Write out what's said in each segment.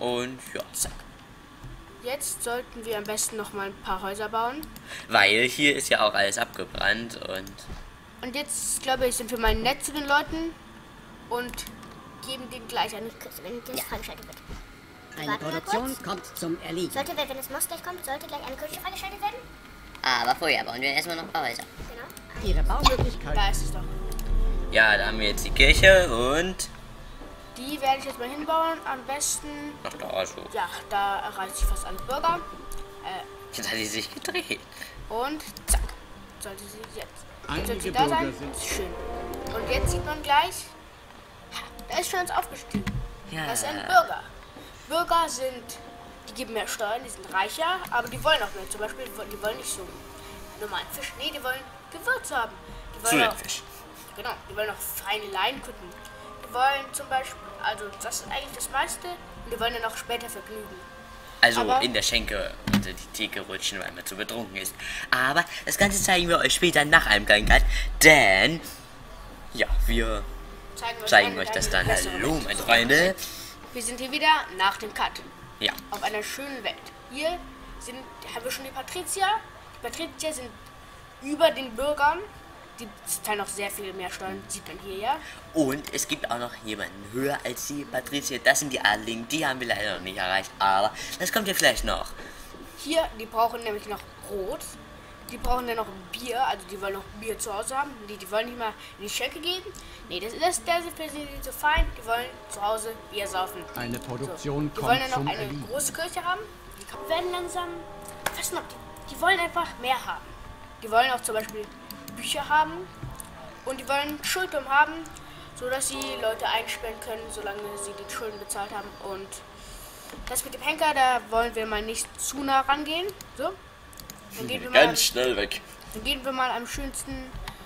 Und ja, zack. Jetzt sollten wir am besten noch mal ein paar Häuser bauen. Weil hier ist ja auch alles abgebrannt Und jetzt, glaube ich, sind wir mal nett zu den Leuten und geben denen gleich eine Küsse, wenn das freigeschaltet wird. Eine Warten wir Produktion kurz. kommt zum Erliegen. Sollte, wenn das Moss gleich kommt, sollte gleich eine Küche freigeschaltet werden? Aber vorher bauen wir erstmal noch ein paar Häuser. Genau. Ihre Baumöglichkeiten. Da ist es doch. ja, da haben wir jetzt die Kirche und Die werde ich jetzt mal hinbauen. Am besten, noch da so. ja, da erreiche ich fast alle Bürger. Jetzt hat die sich gedreht. Und zack, sollte sie jetzt. Jetzt Einige sollte sie da Bürger sein. sind- Ist schön. Und jetzt sieht man gleich, ha, da ist schon uns aufgestiegen. Ja. Das ist ein Bürger. Bürger sind, die geben mehr Steuern, die sind reicher, aber die wollen auch mehr. Zum Beispiel, die wollen nicht so normalen Fisch. Nee, die wollen Gewürze haben. Die wollen auch, Zulandfisch. genau, die wollen auch feine Leinkutten. Die wollen zum Beispiel, also das ist eigentlich das meiste, und die wollen dann auch später vergnügen. Also Aber- in der Schenke unter die Theke rutschen, weil man zu betrunken ist. Aber das Ganze zeigen wir euch später nach einem kleinen Cut, denn ja, wir zeigen euch das dann. Hallo, meine Freunde. Wir sind hier wieder nach dem Cut. Ja, Auf einer schönen Welt. Hier haben wir schon die Patrizier. Die Patrizier sind über den Bürgern. Die zahlen noch sehr viel mehr Steuern, sieht man hier ja. und es gibt auch noch jemanden höher als die Patrizier. Das sind die Adligen, die haben wir leider noch nicht erreicht, aber das kommt ja vielleicht noch. Hier, die brauchen nämlich noch Brot. Die brauchen dann noch Bier, also die wollen noch Bier zu Hause haben. Die wollen nicht mal in die Schenke gehen. Nee, das ist für sie zu fein. Die wollen zu Hause Bier saufen. Eine Produktion Die wollen kommt dann zum noch eine Erliegen. große Kirche haben. Die werden langsam. Was noch? Die wollen einfach mehr haben. Die wollen auch zum Beispiel Bücher haben. Und die wollen einen Schuldturm haben, sodass sie Leute einsperren können, solange sie die Schulden bezahlt haben. Und das mit dem Henker, da wollen wir mal nicht zu nah rangehen. So. Dann gehen wir mal, Ganz schnell weg. dann gehen wir mal am schönsten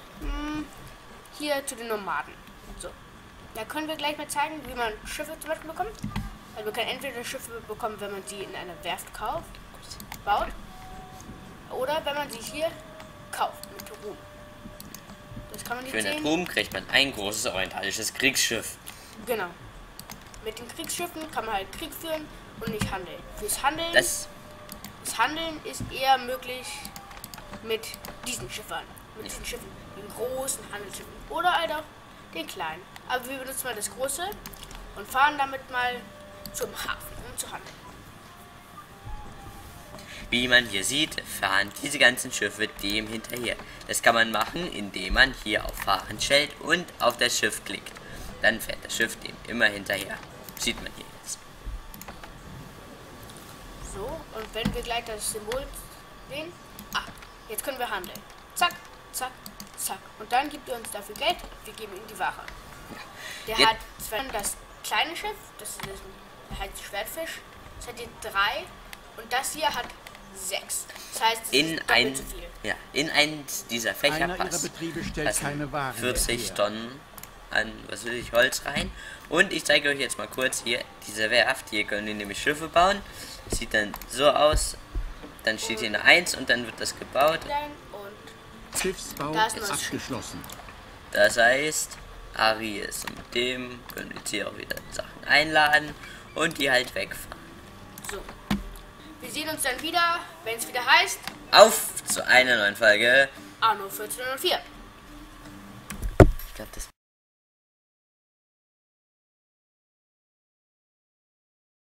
hier zu den Nomaden. So. Da können wir gleich mal zeigen, wie man Schiffe zum Beispiel bekommt. Also wir können entweder Schiffe bekommen, wenn man sie in einer Werft baut. Oder wenn man sie hier kauft mit Ruhm. Das kann man Für nicht den sehen. Ruhm kriegt man ein großes orientalisches Kriegsschiff. Genau. Mit den Kriegsschiffen kann man halt Krieg führen und nicht handeln. Fürs Handeln, Das das Handeln ist eher möglich mit diesen Schiffern. Mit diesen Schiffen, den großen Handelsschiffen. Oder halt auch den kleinen. Aber wir benutzen mal das große und fahren damit mal zum Hafen, um zu handeln. Wie man hier sieht, fahren diese ganzen Schiffe dem hinterher. Das kann man machen, indem man hier auf Fahren stellt und auf das Schiff klickt. Dann fährt das Schiff dem immer hinterher. Sieht man hier jetzt. So, und wenn wir gleich das Symbol sehen, jetzt können wir handeln. Zack, zack, zack. Und dann gibt er uns dafür Geld, wir geben ihm die Ware. Der Jetzt- hat zwar das kleine Schiff, das ist der heißt Schwertfisch, das hat hier 3 und das hier hat 6. Das heißt, es In ist doppelt ein, so viel. ja, in eins dieser Fächer Einer ihrer passen Betriebe stellt keine Waren mehr 40 her. Tonnen an, was will ich, Holz rein. Und ich zeige euch jetzt mal kurz hier diese Werft. Hier können wir nämlich Schiffe bauen. Sieht dann so aus. Dann steht hier eine 1 und dann wird das gebaut. Dann und Schiffsbau Da ist ist noch das Schiff. abgeschlossen. Das heißt, Aries. Und mit dem können wir jetzt hier auch wieder Sachen einladen und die halt wegfahren. so. Wir sehen uns dann wieder, wenn es wieder heißt, Auf zu einer neuen Folge. Anno 1404. Ich glaube, das